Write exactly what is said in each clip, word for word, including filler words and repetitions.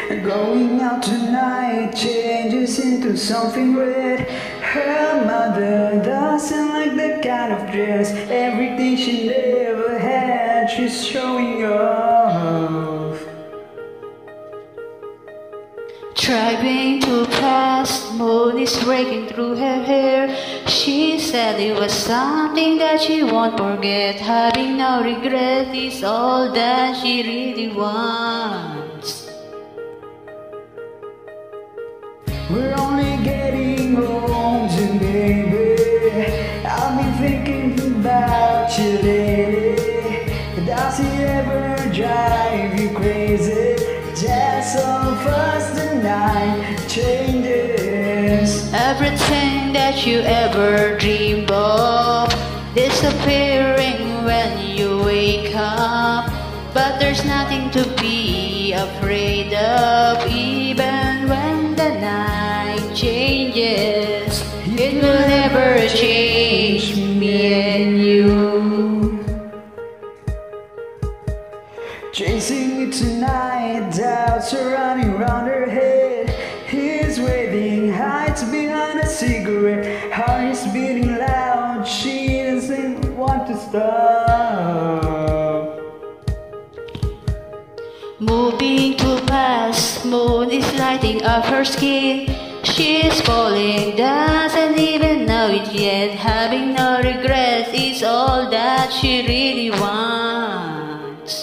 Going out tonight changes into something red. Her mother doesn't like that kind of dress. Everything she never had, she's showing off. Driving too fast, moon is breaking through her hair. She said it was something that she won't forget. Having no regret is all that she really wants. We're only getting older, baby. I've been thinking about you lately. Does it ever drive you crazy? Just so fast the night changes. Everything that you ever dreamed of disappearing when you wake up. But there's nothing to be afraid of. Even when the night changes, it will never change me and you. Chasing me tonight, doubts are running round her head. He's waving, hides behind a cigarette. Heart is beating loud, she doesn't want to stop. Moving too fast, moon is lighting up her skin. She's falling, doesn't even know it yet. Having no regrets is all that she really wants.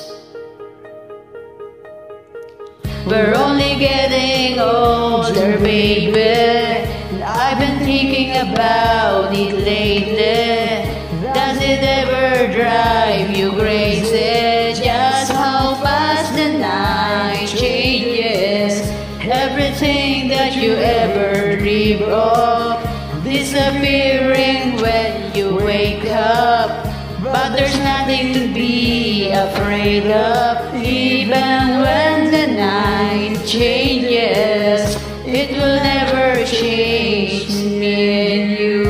We're only getting older, baby. I've been thinking about it lately. Does it ever drive you crazy? Just how fast the night changes. Everything that you ever dreamed of disappearing when you wake up. But there's nothing to be afraid of. Even when the night changes, it will never change me and you.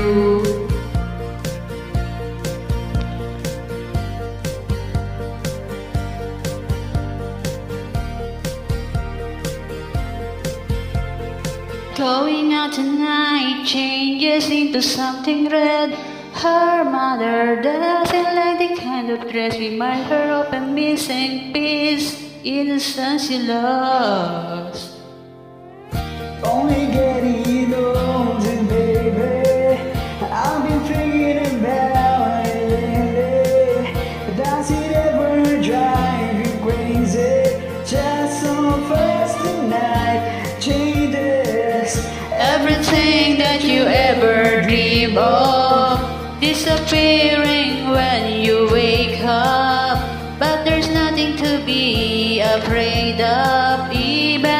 Going out tonight changes into something red. Her mother doesn't like the kind of dress. Remind her of a missing piece, innocence she lost. Only getting older, baby. I've been thinking about it lately. Does it ever drive you crazy? Just so fast the night changes. Everything that you ever dreamed of disappearing when you wake up. But there's nothing to be afraid of. Even